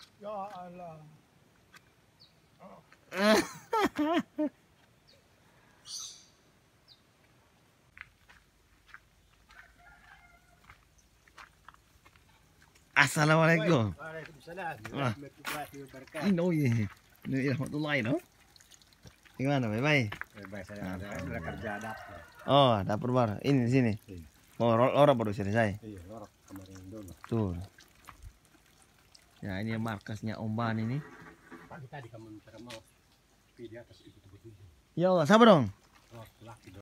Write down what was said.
Ya Allah. Assalamualaikum. Waalaikumsalam Wah. warahmatullahi wabarakatuh. Ini oh iya. Ini rahmatullahi no. Gimana, bye-bye? Baik, saya ada kerja dapur. Oh, dapur baru. Ini di sini. Iya. Oh, lorok baru selesai. Iya, lorok kemarin dulu. Tuh. Ya, ini markasnya Om Ban ini. Pagi tadi kamu minta mau di atas itu begitu. Ya Allah, sabar dong. Oh, laki